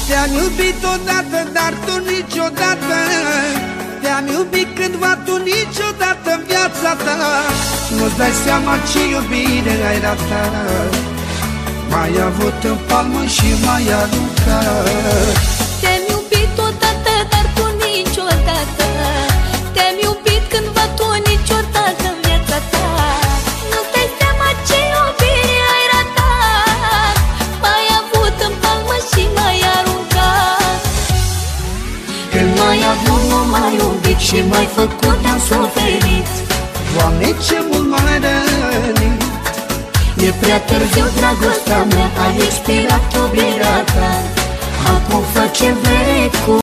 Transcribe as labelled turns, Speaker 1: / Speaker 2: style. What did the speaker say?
Speaker 1: Te-am iubit odată, dar tu niciodată. Te-am iubit cândva, tu niciodată în viața ta. Nu-ți dai seama ce iubire ai ratat. M-ai avut în palmă și m-ai aruncat.
Speaker 2: Te-am iubit odată, dar tu niciodată. Te-am iubit cândva, tu niciodată în viața ta. Nu-ți dai seama ce iubire ai ratat. M-ai avut în palmă și m-ai aruncat.
Speaker 1: Când m-ai avut, nu m-ai iubit și m-ai făcut de-am suferit. Doamne, ce mult m-ai rănit. E prea târziu, dragostea mea, ai expirat iubirea ta. Acum facem vecut.